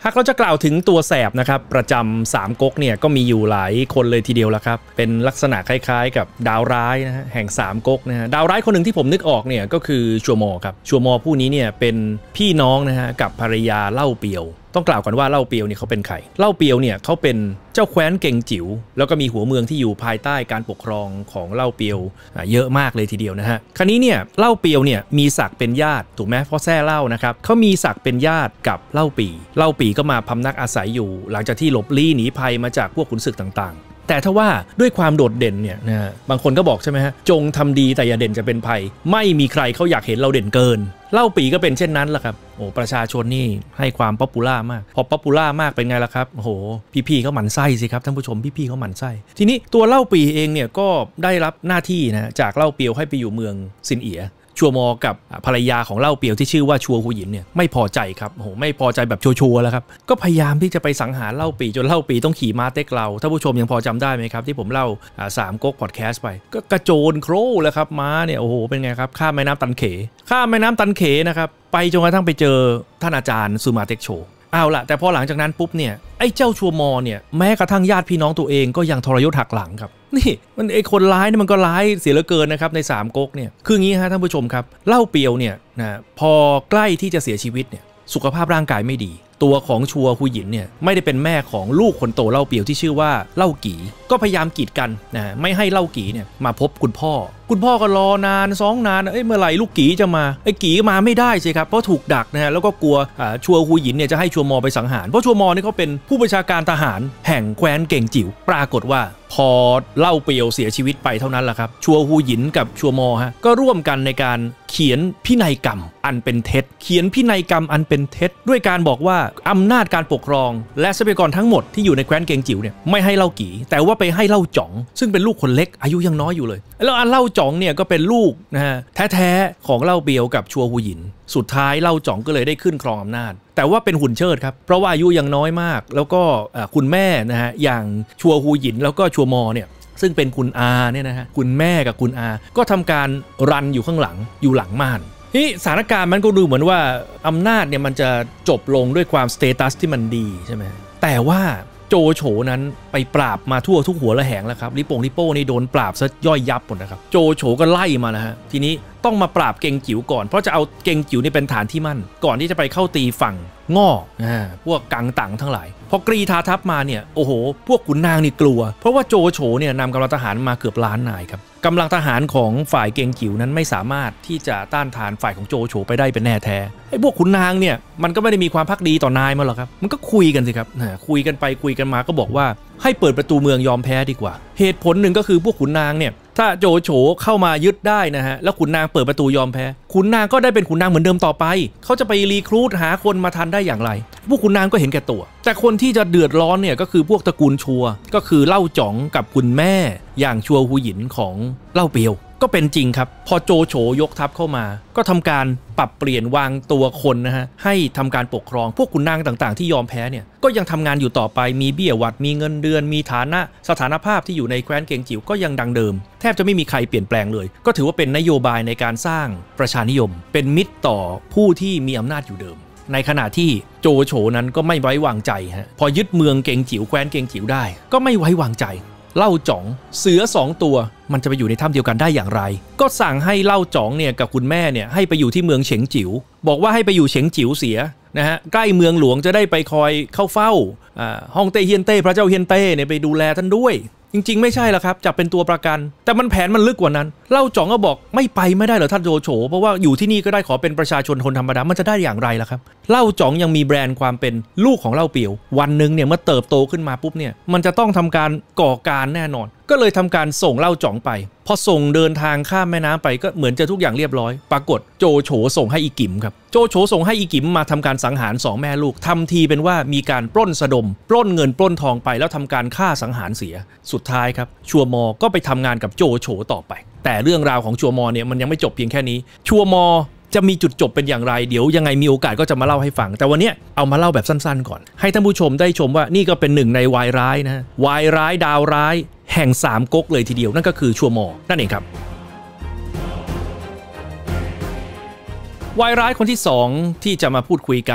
หากเราจะกล่าวถึงตัวแสบนะครับประจำ3ก๊กเนี่ยก็มีอยู่หลายคนเลยทีเดียวละครับเป็นลักษณะคล้ายๆกับดาวร้ายนะฮะแห่ง3ก๊กนะฮะดาวร้ายคนหนึ่งที่ผมนึกออกเนี่ยก็คือชัวมอครับชัวมอผู้นี้เนี่ยเป็นพี่น้องนะฮะกับภรรยาเล่าเปียวต้องกล่าวก่อนว่าเล่าเปียวเนี่ยเขาเป็นใครเล่าเปียวเนี่ยเขาเป็นเจ้าแคว้นเก่งจิ๋วแล้วก็มีหัวเมืองที่อยู่ภายใต้การปกครองของเล่าเปียวเยอะมากเลยทีเดียวนะฮะคราวนี้เนี่ยเล่าเปียวเนี่ยมีศักดิ์เป็นญาติถูกไหมเพราะแท้เล่านะครับเขามีศักดิ์เป็นญาติกับเล่าปีก็มาพำนักอาศัยอยู่หลังจากที่หลบลี้หนีภัยมาจากพวกขุนศึกต่างๆแต่ถ้าว่าด้วยความโดดเด่นเนี่ยนะฮะบางคนก็บอกใช่ไหมฮะจงทำดีแต่อย่าเด่นจะเป็นภัยไม่มีใครเขาอยากเห็นเราเด่นเกินเล่าปีก็เป็นเช่นนั้นแหละครับโอ้ประชาชนนี่ให้ความป๊อปปูล่ามากพอป๊อปปูล่ามากเป็นไงล่ะครับโอ้โหพี่ๆเขาหมั่นไส้สิครับท่านผู้ชมพี่ๆเขาหมั่นไส้ทีนี้ตัวเล่าปีเองเนี่ยก็ได้รับหน้าที่นะจากเล่าเปียวให้ไปอยู่เมืองซินเอียชัวมอกับภรรยาของเล่าเปียวที่ชื่อว่าชัวหูหยินเนี่ยไม่พอใจครับโอ้โหไม่พอใจแบบชัวร์แล้วครับก็พยายามที่จะไปสังหารเล่าปีจนเล่าปีต้องขี่ม้าเต็กเราท่านผู้ชมยังพอจำได้ไหมครับที่ผมเล่า3ก๊กพอดแคสต์ไปก็กระโจนโครแล้วครับม้าเนี่ยโอ้โหเป็นไงครับข้ามแม่น้ำตันเขนะครับไปจนกระทั่งไปเจอท่านอาจารย์ซูมาเต็กโชเอาละแต่พอหลังจากนั้นปุ๊บเนี่ยไอ้เจ้าชัวมอเนี่ยแม้กระทั่งญาติพี่น้องตัวเองก็ยังทรยศหักหลังครับนี่มันไอ้คนร้ายนี่มันก็ร้ายเสียเหลือเกินนะครับใน3ก๊กเนี่ยคืองี้ฮะท่านผู้ชมครับเล่าเปียวเนี่ยนะพอใกล้ที่จะเสียชีวิตเนี่ยสุขภาพร่างกายไม่ดีตัวของชัวหูหยินเนี่ยไม่ได้เป็นแม่ของลูกคนโตเล่าเปียวที่ชื่อว่าเล่ากีก็พยายามกีดกันนะไม่ให้เล่ากีเนี่ยมาพบคุณพ่อก็รอนาน2 นานเมื่อไหร่ลูกกีจะมาไอ้กีมาไม่ได้สิครับเพราะถูกดักนะฮะแล้วก็กลัวชัวหูหยินเนี่ยจะให้ชัวมอไปสังหารเพราะชัวมอนี่เขาเป็นผู้บัญชาการทหารแห่งแคว้นเก่งจิ๋วปรากฏว่าพอเล่าเปียวเสียชีวิตไปเท่านั้นแหละครับชัวหูหยินกับชัวมอฮะก็ร่วมกันในการเขียนพินัยกรรมอันเป็นเท็จด้วยการบอกว่าอำนาจการปกครองและทรัพยากรทั้งหมดที่อยู่ในแคว้นเก่งจิ๋วเนี่ยไม่ให้เล่ากีแต่ว่าไปให้เล่าจ๋องซึ่งเป็นลูกคนเล็กอายุยังน้อยอยู่เลยแล้วเล่าจ๋องเนี่ยก็เป็นลูกนะฮะแท้ๆของเล่าเปียวกับชัวหูหยินสุดท้ายเล่าจ๋องก็เลยได้ขึ้นครองอำนาจแต่ว่าเป็นหุ่นเชิดครับเพราะว่าอายุยังน้อยมากแล้วก็คุณแม่นะฮะอย่างชัวหูหยินแล้วก็ชัวมอเนี่ยซึ่งเป็นคุณอาเนี่ยนะฮะคุณแม่กับคุณอาก็ทำการรันอยู่ข้างหลังอยู่หลังม่านนี่สถานการณ์มันก็ดูเหมือนว่าอำนาจเนี่ยมันจะจบลงด้วยความสเตตัสที่มันดีใช่ไหมแต่ว่าโจโฉนั้นไปปราบมาทั่วทุกหัวละแหงแล้วครับลิโป้นี่โดนปราบซะย่อยยับหมดนะครับโจโฉก็ไล่มานะฮะทีนี้ต้องมาปราบเก่งจิ๋วก่อนเพราะจะเอาเก่งจิ๋วนี่เป็นฐานที่มั่นก่อนที่จะไปเข้าตีฝั่งง่อพวกกังตังทั้งหลายพอกรีธาทัพมาเนี่ยโอ้โหพวกขุนนางนี่กลัวเพราะว่าโจโฉเนี่ยนำกำลังทหารมาเกือบล้านนายครับกำลังทหารของฝ่ายเก่งจิ๋วนั้นไม่สามารถที่จะต้านทานฝ่ายของโจโฉไปได้เป็นแน่แท้ไอ้พวกขุนนางเนี่ยมันก็ไม่ได้มีความภักดีต่อนายมาหรอกครับมันก็คุยกันสิครับคุยกันไปคุยกันมาก็บอกว่าให้เปิดประตูเมืองยอมแพ้ดีกว่าเหตุผลหนึ่งก็คือพวกขุนนางเนี่ยถ้าโจโฉเข้ามายึดได้นะฮะแล้วขุนนางเปิดประตูยอมแพ้ขุนนางก็ได้เป็นขุนนางเหมือนเดิมต่อไปเขาจะไปรีครูทหาคนมาทันได้อย่างไรพวกขุนนางก็เห็นแก่ตัวแต่คนที่จะเดือดร้อนเนี่ยก็คือพวกตระกูลชัวก็คือเล่าจ๋องกับคุณแม่อย่างชัวหูหยินของเล่าเปียวก็เป็นจริงครับพอโจโฉยกทัพเข้ามาก็ทำการปรับเปลี่ยนวางตัวคนนะฮะให้ทำการปกครองพวกขุนนางต่างๆที่ยอมแพ้เนี่ยก็ยังทำงานอยู่ต่อไปมีเบี้ยหวัดมีเงินเดือนมีสถานภาพที่อยู่ในแคว้นเก่งจิ๋วก็ยังดังเดิมแทบจะไม่มีใครเปลี่ยนแปลงเลยก็ถือว่าเป็นนโยบายในการสร้างประชานิยมเป็นมิตรต่อผู้ที่มีอำนาจอยู่เดิมในขณะที่โจโฉนั้นก็ไม่ไว้วางใจฮะพอยึดเมืองเก่งจิ๋วแคว้นเก่งจิ๋วได้ก็ไม่ไว้วางใจเล่าจ๋องเสือ2 ตัวมันจะไปอยู่ในถ้ำเดียวกันได้อย่างไรก็สั่งให้เล่าจ๋องเนี่ยกับคุณแม่เนี่ยให้ไปอยู่ที่เมืองเฉิงจิ๋วบอกว่าให้ไปอยู่เฉิงจิ๋วเสียนะฮะใกล้เมืองหลวงจะได้ไปคอยเข้าเฝ้าฮ่องเต้เฮียนเต้พระเจ้าเฮียนเต้เนี่ยไปดูแลท่านด้วยจริงๆไม่ใช่ละครับจับเป็นตัวประกันแต่มันแผนมันลึกกว่านั้นเล่าจ๋องก็บอกไม่ไปไม่ได้เหรอท่านโจโฉเพราะว่าอยู่ที่นี่ก็ได้ขอเป็นประชาชนคนธรรมดามันจะได้อย่างไรล่ะครับเล่าจ๋องยังมีแบรนด์ความเป็นลูกของเล่าเปียววันนึงเนี่ยเมื่อเติบโตขึ้นมาปุ๊บเนี่ยมันจะต้องทำการก่อการแน่นอนก็เลยทำการส่งเล่าจ๋องไปพอส่งเดินทางข้ามแม่น้ำไปก็เหมือนจะทุกอย่างเรียบร้อยปรากฏโจโฉส่งให้อีกิมครับโจโฉส่งให้อีกิมมาทำการสังหาร2 แม่ลูกทำทีเป็นว่ามีการปล้นสะดมปล้นเงินปล้นทองไปแล้วทำการฆ่าสังหารเสียสุดท้ายครับชัวมอก็ไปทำงานกับโจโฉต่อไปแต่เรื่องราวของชัวมอเนี่ยมันยังไม่จบเพียงแค่นี้ชัวมอจะมีจุดจบเป็นอย่างไรเดี๋ยวยังไงมีโอกาสก็จะมาเล่าให้ฟังแต่วันนี้เอามาเล่าแบบสั้นๆก่อนให้ท่านผู้ชมได้ชมว่านี่ก็เป็นหนึ่งในวายร้ายนะวายร้ายดาวร้ายแห่ง3 ก๊กเลยทีเดียวนั่นก็คือชัวมอนั่นเองครับวายร้ายคนที่2ที่จะมาพูดคุยกัน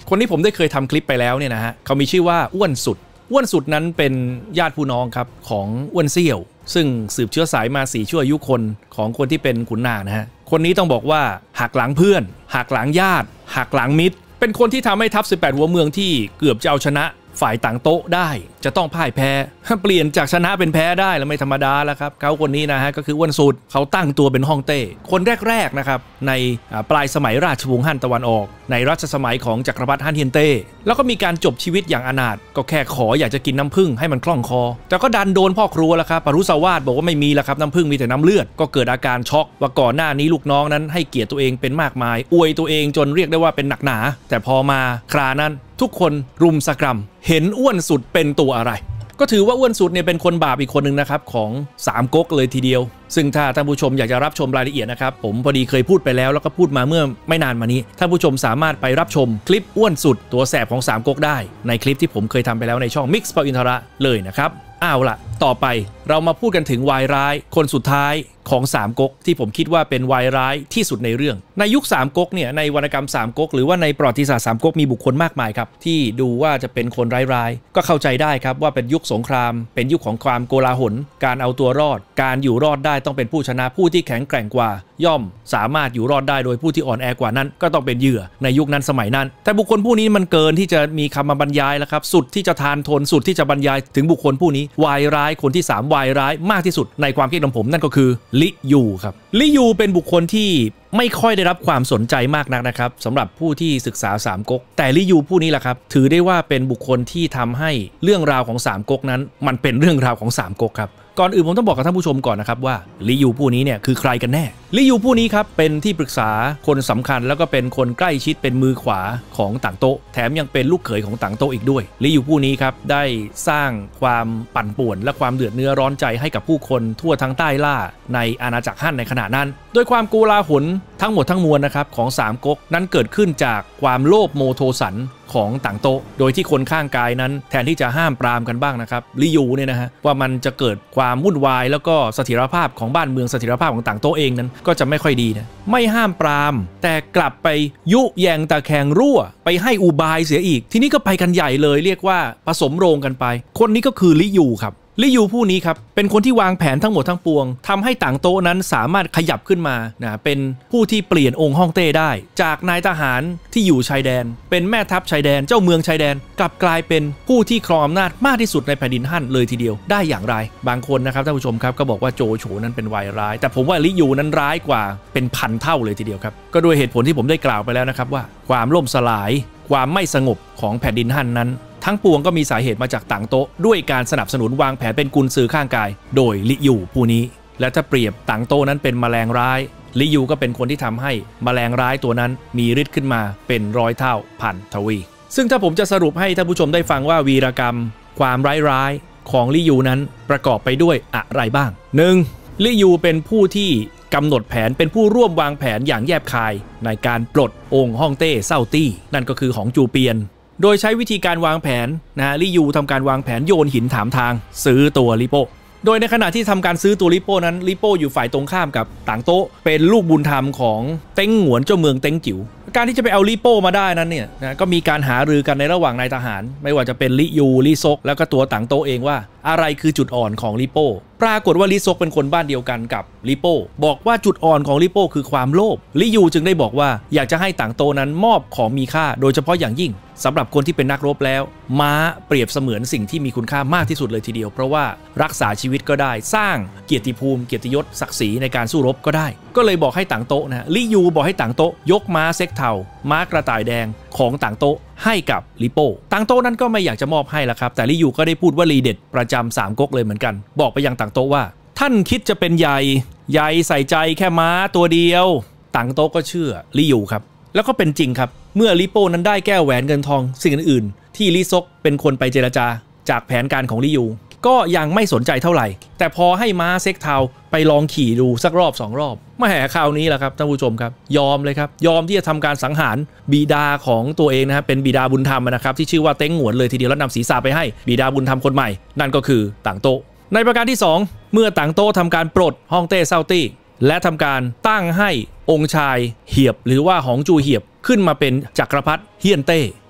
คนที่ผมได้เคยทำคลิปไปแล้วเนี่ยนะฮะเขามีชื่อว่าอ้วนสุดนั้นเป็นญาติผู้น้องครับของอ้วนเซี่ยวซึ่งสืบเชื้อสายมา4ชั่วอายุคนของคนที่เป็นขุนนางนะฮะคนนี้ต้องบอกว่าหักหลังเพื่อนหักหลังญาติหักหลังมิตรเป็นคนที่ทำให้ทัพ18หัวเมืองที่เกือบจะเอาชนะฝ่ายต่างโต๊ะได้จะต้องพ่ายแพ้เปลี่ยนจากชนะเป็นแพ้ได้แล้วไม่ธรรมดาแล้วครับเขาคนนี้นะฮะก็คืออ้วนสุดเขาตั้งตัวเป็นฮ่องเต้คนแรกๆนะครับในปลายสมัยราชวงศ์ฮั่นตะวันออกในรัชสมัยของจักรพรรดิฮั่นเฮียนเต้แล้วก็มีการจบชีวิตอย่างอนาถก็แค่ขออยากจะกินน้ำผึ้งให้มันคล่องคอแต่ก็ดันโดนพ่อครัวแล้วครับปรุสวาทบอกว่าไม่มีแล้วครับน้ำผึ้งมีแต่น้ำเลือดก็เกิดอาการช็อกว่าก่อนหน้านี้ลูกน้องนั้นให้เกียรติตัวเองเป็นมากมายอวยตัวเองจนเรียกได้ว่าเป็นหนักหนาแต่พอมาครานั้นทุกคนรุมสกรัมเห็นอ้วนสุดเป็นตัวอะไรก็ถือว่าอ้วนสุดเนี่ยเป็นคนบาปอีกคนหนึ่งนะครับของ3ก๊กเลยทีเดียวซึ่งถ้าท่านผู้ชมอยากจะรับชมรายละเอียดนะครับผมพอดีเคยพูดไปแล้วก็พูดมาเมื่อไม่นานมานี้ท่านผู้ชมสามารถไปรับชมคลิปอ้วนสุดตัวแสบของ3ก๊กได้ในคลิปที่ผมเคยทำไปแล้วในช่อง Mix ปอินทระเลยนะครับเอาล่ะต่อไปเรามาพูดกันถึงวายร้ายคนสุดท้ายของ3ก๊กที่ผมคิดว่าเป็นวายร้ายที่สุดในเรื่องในยุค3ก๊กเนี่ยในวรรณกรรม3ก๊กหรือว่าในประวัติศาสตร์3ก๊กมีบุคคลมากมายครับที่ดูว่าจะเป็นคนร้ายๆก็เข้าใจได้ครับว่าเป็นยุคสงครามเป็นยุคของความโกลาหลการเอาตัวรอดการอยู่รอดได้ต้องเป็นผู้ชนะผู้ที่แข็งแกร่งกว่าย่อมสามารถอยู่รอดได้โดยผู้ที่อ่อนแอกว่านั้นก็ต้องเป็นเหยื่อในยุคนั้นสมัยนั้นแต่บุคคลผู้นี้มันเกินที่จะมีคำมาบรรยายแล้วครับสุดที่จะทานทนสุดที่จะบรรยายถึงบุคคลผู้นี้วายร้ายคนที่3วายร้ายมากที่สุดในความคิดของผมนั่นก็คือลิยูครับลิยูเป็นบุคคลที่ไม่ค่อยได้รับความสนใจมากนักนะครับสำหรับผู้ที่ศึกษา3ก๊กแต่ลิยูผู้นี้แหละครับถือได้ว่าเป็นบุคคลที่ทำให้เรื่องราวของ3ก๊กนั้นมันเป็นเรื่องราวของ3ก๊กครับก่อนอื่นผมต้องบอกกับท่านผู้ชมก่อนนะครับว่าลิยูผู้นี้เนี่ยคือใครกันแน่ลิยูผู้นี้ครับเป็นที่ปรึกษาคนสำคัญแล้วก็เป็นคนใกล้ชิดเป็นมือขวาของต่างโต๊ะแถมยังเป็นลูกเขยของต่างโต๊ะอีกด้วยลิยูผู้นี้ครับได้สร้างความปั่นป่วนและความเดือดเนื้อร้อนใจให้กับผู้คนทั่วทั้งใต้ล่าในอาณาจักรฮั่นในขณะนั้นโดยความโกลาหลทั้งหมดทั้งมวลนะครับของ3ก๊กนั้นเกิดขึ้นจากความโลภโมโทสันของต่างโต๊ะโดยที่คนข้างกายนั้นแทนที่จะห้ามปรามกันบ้างนะครับลิยูเนี่ยนะฮะว่ามันจะเกิดความวุ่นวายแล้วก็เสถียรภาพของบ้านเมืองเสถียรภาพของต่างโต๊ะเองนั้นก็จะไม่ค่อยดีนะไม่ห้ามปรามแต่กลับไปยุแยงตะแคงรั่วไปให้อุบายเสียอีกทีนี้ก็ไปกันใหญ่เลยเรียกว่าผสมโรงกันไปคนนี้ก็คือลิยูครับลิยูผู้นี้ครับเป็นคนที่วางแผนทั้งหมดทั้งปวงทำให้ต่างโต๊ะนั้นสามารถขยับขึ้นมาเป็นผู้ที่เปลี่ยนองค์ฮ่องเต้ได้จากนายทหารที่อยู่ชายแดนเป็นแม่ทัพชายแดนเจ้าเมืองชายแดนกลับกลายเป็นผู้ที่ครองอำนาจมากที่สุดในแผ่นดินฮั่นเลยทีเดียวได้อย่างไรบางคนนะครับท่านผู้ชมครับก็บอกว่าโจโฉนั้นเป็นวายร้ายแต่ผมว่าลิยูนั้นร้ายกว่าเป็นพันเท่าเลยทีเดียวครับก็ด้วยเหตุผลที่ผมได้กล่าวไปแล้วนะครับว่าความล่มสลายความไม่สงบของแผ่นดินฮั่นนั้นทั้งปวงก็มีสาเหตุมาจากต่างโต๊ะด้วยการสนับสนุนวางแผนเป็นกุนซือข้างกายโดยลิยูผู้นี้และถ้าเปรียบต่างโต๊ะนั้นเป็นแมลงร้ายลิยูก็เป็นคนที่ทำให้แมลงร้ายตัวนั้นมีฤทธิ์ขึ้นมาเป็นร้อยเท่าพันทวีซึ่งถ้าผมจะสรุปให้ท่านผู้ชมได้ฟังว่าวีรกรรมความร้ายของลิยูนั้นประกอบไปด้วยอะไรบ้าง 1. ลิยูเป็นผู้ที่กำหนดแผนเป็นผู้ร่วมวางแผนอย่างแยบคายในการปลดองค์ฮ่องเต้เซาตี้นั่นก็คือของจูเปียนโดยใช้วิธีการวางแผนลิยูทำการวางแผนโยนหินถามทางซื้อตัวลิโป้โดยในขณะที่ทำการซื้อตัวลิโป้นั้นลิโป้อยู่ฝ่ายตรงข้ามกับต่างโต๊ะเป็นลูกบุญธรรมของเต็งหงวนเจ้าเมืองเต็งจิ๋วการที่จะไปเอาลิโป้มาได้นั้นเนี่ยก็มีการหารือกันในระหว่างนายทหารไม่ว่าจะเป็นลิยูลิซกแล้วก็ตัวต่างโต๊ะเองว่าอะไรคือจุดอ่อนของลิโป้ปรากฏว่าลิซกเป็นคนบ้านเดียวกันกับลิโป้บอกว่าจุดอ่อนของลิโป้คือความโลภลิยูจึงได้บอกว่าอยากจะให้ต่างโต๊ะนั้นมอบของมีค่าโดยเฉพาะอย่างยิ่งสำหรับคนที่เป็นนักรบแล้วม้าเปรียบเสมือนสิ่งที่มีคุณค่ามากที่สุดเลยทีเดียวเพราะว่ารักษาชีวิตก็ได้สร้างเกียรติภูมิเกียรติยศศักดิ์ศรีในการสู้รบก็ได้ก็เลยบอกให้ต่างโต๊ะลิยูบอกให้ต่างโต๊ะยกม้าเซ็กเทาม้ากระต่ายแดงของต่างโต๊ะให้กับลิโป้ต่างโต๊ะนั้นก็ไม่อยากจะมอบให้ละครับแต่ลิยูก็ได้พูดวลีเด็ดประจำ3ก๊กเลยเหมือนกันบอกไปยังต่างโต๊ะว่าท่านคิดจะเป็นใหญ่ใส่ใจแค่ม้าตัวเดียวต่างโต๊ะก็เชื่อลิยูครับแล้วก็เป็นจริงครับเมื่อลิโป้นั้นได้แก้วแหวนเงินทองสิ่งอื่นๆที่ลิซกเป็นคนไปเจรจาจากแผนการของลิยูก็ยังไม่สนใจเท่าไหร่แต่พอให้ม้าเซ็กเทาไปลองขี่ดูสักรอบ2 รอบมาแห่คราวนี้แหละครับท่านผู้ชมครับยอมเลยครับยอมที่จะทำการสังหารบิดาของตัวเองนะครับเป็นบิดาบุญธรรมนะครับที่ชื่อว่าเต็งหงวนเลยทีเดียวแล้วนำศีรษะไปให้บิดาบุญธรรมคนใหม่นั่นก็คือต่างโต๊ะในประการที่2เมื่อต่างโต๊ะทำการปลดฮ่องเต้เซาตี้และทำการตั้งให้องค์ชายเหียบหรือว่าหองจูเหียบขึ้นมาเป็นจักรพรรดิเฮียนเต้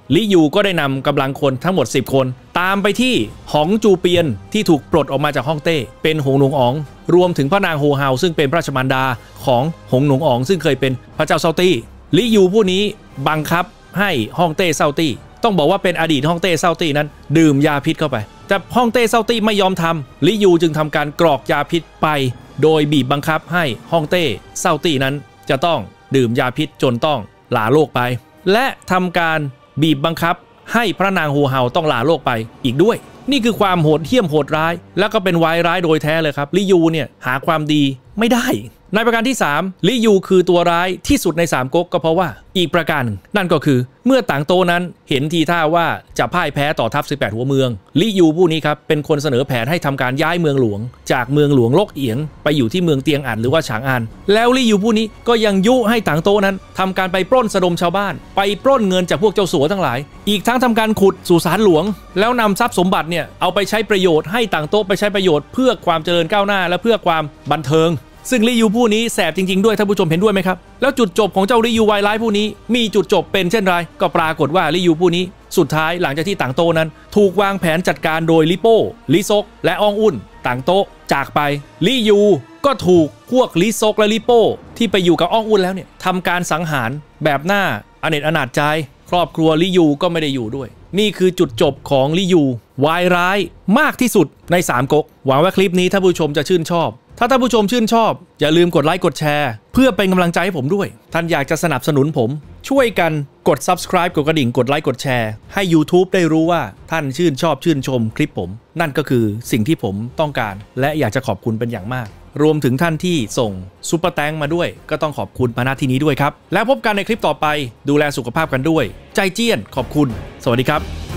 ลิยูก็ได้นำกำลังคนทั้งหมด10 คนตามไปที่หงจูเปียนที่ถูกปลดออกมาจากฮ่องเต้เป็นหงหลวงอ๋องรวมถึงพระนางโฮเฮาซึ่งเป็นพระราชมารดาของหงหลวงอ๋องซึ่งเคยเป็นพระเจ้าเซาตี้ลิยูผู้นี้บังคับให้ฮ่องเต้เซาตี้ต้องบอกว่าเป็นอดีตฮ่องเต้เซาตี้นั้นดื่มยาพิษเข้าไปแต่ฮ่องเต้เซาตี้ไม่ยอมทำลิยูจึงทำการกรอกยาพิษไปโดยบีบบังคับให้ฮ่องเต้เซาตี้นั้นจะต้องดื่มยาพิษจนต้องลาโลกไปและทำการบีบบังคับให้พระนางโฮเฮาต้องลาโลกไปอีกด้วยนี่คือความโหดเหี้ยมโหดร้ายแล้วก็เป็นวายร้ายโดยแท้เลยครับลิยูเนี่ยหาความดีไม่ได้ในประการที่3ลิยูคือตัวร้ายที่สุดใน3ก๊กก็เพราะว่าอีกประการนั่นก็คือเมื่อต่างโตนั้นเห็นทีท่าว่าจะพ่ายแพ้ต่อทัพ18หัวเมืองลิยูผู้นี้ครับเป็นคนเสนอแผนให้ทำการย้ายเมืองหลวงจากเมืองหลวงลกเอียงไปอยู่ที่เมืองเตียงอันหรือว่าฉางอันแล้วลิยูผู้นี้ก็ยังยุให้ต่างโตนั้นทำการไปปล้นสะดมชาวบ้านไปปล้นเงินจากพวกเจ้าสัวทั้งหลายอีกทั้งทำการขุดสุสานหลวงแล้วนำทรัพย์สมบัติเนี่ยเอาไปใช้ประโยชน์ให้ต่างโตไปใช้ประโยชน์เพื่อความเจริญก้าวหน้าและเพื่อความบันเทิงซึ่งลิยูผู้นี้แสบจริงๆด้วยท่านผู้ชมเห็นด้วยไหมครับแล้วจุดจบของเจ้าลิยูวายร้ายผู้นี้มีจุดจบเป็นเช่นไรก็ปรากฏว่าลิยูผู้นี้สุดท้ายหลังจากที่ต่างโตนั้นถูกวางแผนจัดการโดยลิโป้ลิซกและอองอุ่นต่างโตจากไปลิยูก็ถูกพวกลิซกและลิโป้ที่ไปอยู่กับอองอุ่นแล้วเนี่ยทำการสังหารแบบหน้าอเนจอนาถใจครอบครัวลิยูก็ไม่ได้อยู่ด้วยนี่คือจุดจบของลิยูวายร้ายมากที่สุดใน3ก๊กหวังว่าคลิปนี้ท่านผู้ชมจะชื่นชอบถ้าท่านผู้ชมชื่นชอบอย่าลืมกดไลค์กดแชร์เพื่อเป็นกำลังใจให้ผมด้วยท่านอยากจะสนับสนุนผมช่วยกันกด Subscribe กดกระดิ่งกดไลค์กดแชร์ให้ YouTube ได้รู้ว่าท่านชื่นชอบชื่นชมคลิปผมนั่นก็คือสิ่งที่ผมต้องการและอยากจะขอบคุณเป็นอย่างมากรวมถึงท่านที่ส่งซุปเปอร์แตงมาด้วยก็ต้องขอบคุณมาณที่นี้ด้วยครับแล้วพบกันในคลิปต่อไปดูแลสุขภาพกันด้วยใจเจี้ยนขอบคุณสวัสดีครับ